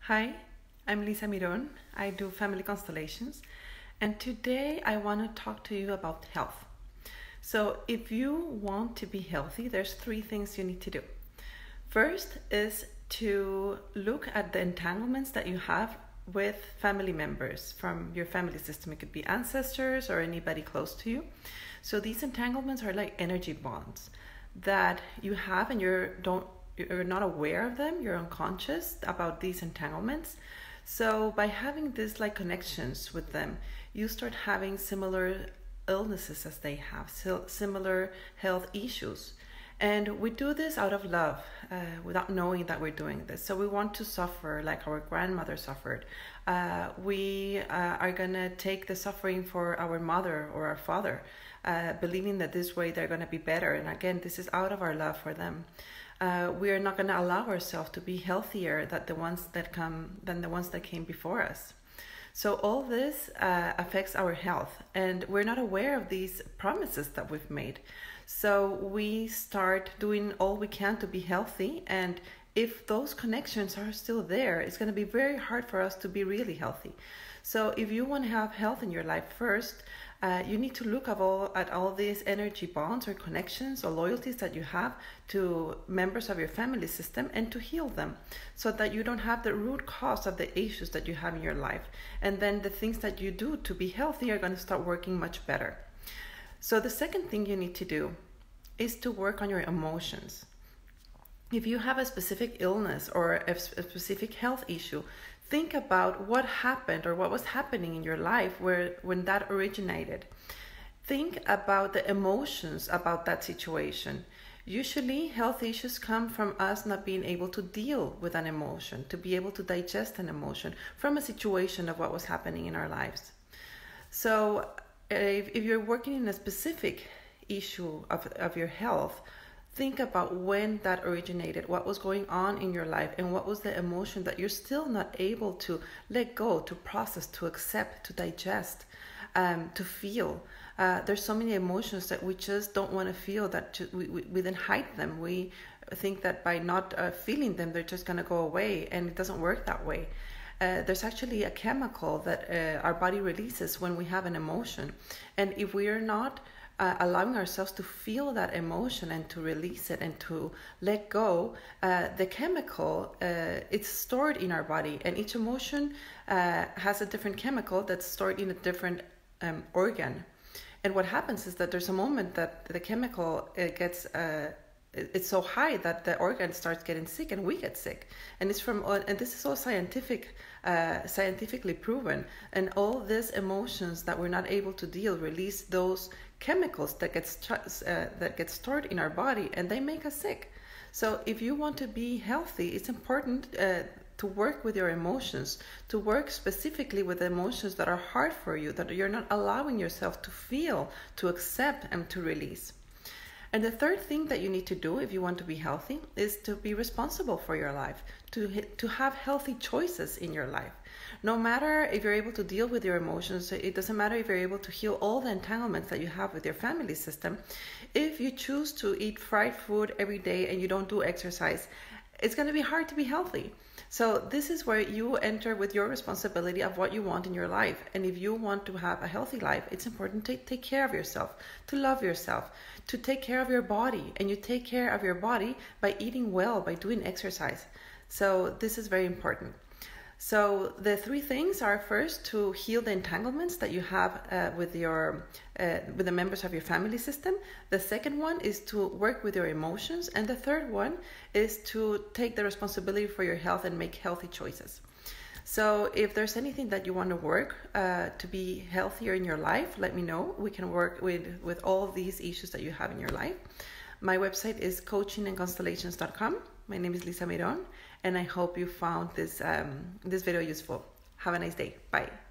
Hi, I'm Lisa Miron. I do family constellations, and today I want to talk to you about health. So, if you want to be healthy, there's three things you need to do. First is to look at the entanglements that you have with family members from your family system. It could be ancestors or anybody close to you. So, these entanglements are like energy bonds that you have, and you're not aware of them, you're unconscious about these entanglements. So by having these like connections with them, you start having similar illnesses as they have, similar health issues. And we do this out of love, without knowing that we're doing this. So we want to suffer like our grandmother suffered. We are gonna take the suffering for our mother or our father, believing that this way they're gonna be better. And again, this is out of our love for them. We are not going to allow ourselves to be healthier than the ones that came before us. So all this affects our health, and we're not aware of these promises that we've made. So we start doing all we can to be healthy, and if those connections are still there, it's going to be very hard for us to be really healthy. So if you want to have health in your life first, you need to look at all these energy bonds or connections or loyalties that you have to members of your family system and to heal them so that you don't have the root cause of the issues that you have in your life. And then the things that you do to be healthy are going to start working much better. So the second thing you need to do is to work on your emotions. If you have a specific illness or a specific health issue, think about what happened or what was happening in your life when that originated. Think about the emotions about that situation. Usually, health issues come from us not being able to deal with an emotion, to be able to digest an emotion from a situation of what was happening in our lives. So, if you're working in a specific issue of your health, think about when that originated, what was going on in your life, and what was the emotion that you're still not able to let go, to process, to accept, to digest, to feel. There's so many emotions that we just don't want to feel, that we then hide them. We think that by not feeling them, they're just going to go away, and it doesn't work that way. There's actually a chemical that our body releases when we have an emotion. And if we are not allowing ourselves to feel that emotion and to release it and to let go, the chemical, it's stored in our body, and each emotion has a different chemical that's stored in a different organ. And what happens is that there's a moment that the chemical it's so high that the organ starts getting sick and we get sick. And and this is all scientifically proven. And all these emotions that we're not able to deal release those chemicals that get stored in our body, and they make us sick. So if you want to be healthy, it's important to work with your emotions, to work specifically with the emotions that are hard for you, that you're not allowing yourself to feel, to accept, and to release. And the third thing that you need to do if you want to be healthy is to be responsible for your life, to have healthy choices in your life. No matter if you're able to deal with your emotions, it doesn't matter if you're able to heal all the entanglements that you have with your family system. If you choose to eat fried food every day and you don't do exercise, it's going to be hard to be healthy. So this is where you enter with your responsibility of what you want in your life. And if you want to have a healthy life, it's important to take care of yourself, to love yourself, to take care of your body. And you take care of your body by eating well, by doing exercise. So this is very important. So the three things are: first, to heal the entanglements that you have with the members of your family system. The second one is to work with your emotions. And the third one is to take the responsibility for your health and make healthy choices. So if there's anything that you want to work to be healthier in your life, let me know. We can work with all these issues that you have in your life. My website is coachingandconstellations.com. My name is Lisa Miron, and I hope you found this video useful. Have a nice day. Bye.